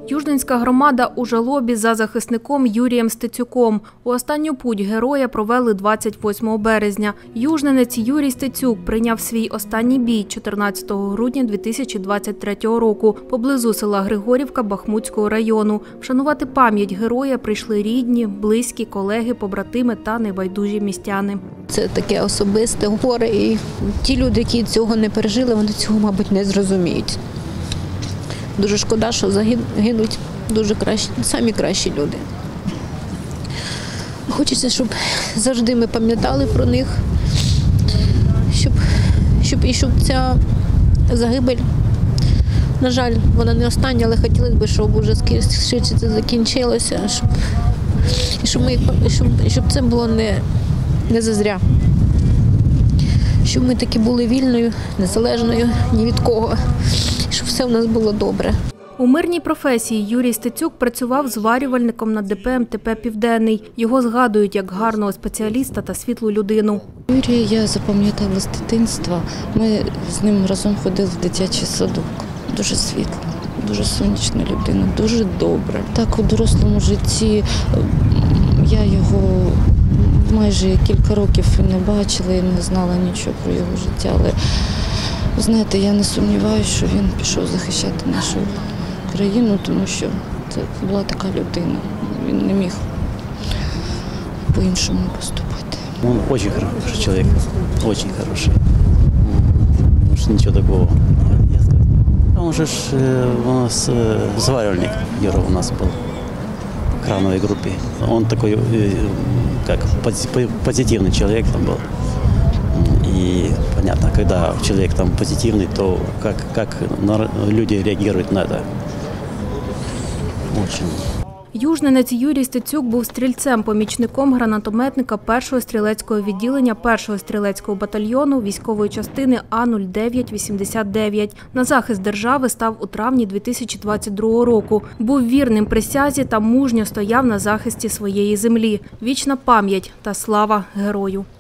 Южненська громада у жалобі за захисником Юрієм Стецюком. У останню путь героя провели 28 березня. Южненець Юрій Стецюк прийняв свій останній бій 14 грудня 2023 року поблизу села Григорівка Бахмутського району. Вшанувати пам'ять героя прийшли рідні, близькі, колеги, побратими та небайдужі містяни. Це таке особисте горе, і ті люди, які цього не пережили, вони цього, мабуть, не зрозуміють. Дуже шкода, що загинуть дуже самі кращі люди. Хочеться, щоб завжди ми пам'ятали про них, щоб ця загибель, на жаль, вона не остання, але хотілося б, щоб вже швидше це закінчилося, щоб це було не зазря. Щоб ми таки були вільною, незалежною ні від кого, щоб все в нас було добре. У мирній професії Юрій Стецюк працював зварювальником на ДП МТП «Південний». Його згадують як гарного спеціаліста та світлу людину. Юрія я запам'ятала з дитинства. Ми з ним разом ходили в дитячий садок. Дуже світла, дуже сонячна людина, дуже добра. Так, у дорослому житті я його майже кілька років не бачила і не знала нічого про його життя. Але, знаєте, я не сумніваюся, що він пішов захищати нашу країну, тому що це була така людина. Він не міг по-іншому поступати. Он очень хороший человек, очень хороший. Ничего такого не сказать. Он же у нас заваривальник, Юра у нас был в крановой группе. Он такой, как позитивный человек там был. И понятно, когда человек там позитивный, то как люди реагируют на это. Очень. Южненець Юрій Стецюк був стрільцем-помічником гранатометника 1-го стрілецького відділення 1-го стрілецького батальйону військової частини А-09-89. На захист держави став у травні 2022 року. Був вірним присязі та мужньо стояв на захисті своєї землі. Вічна пам'ять та слава герою.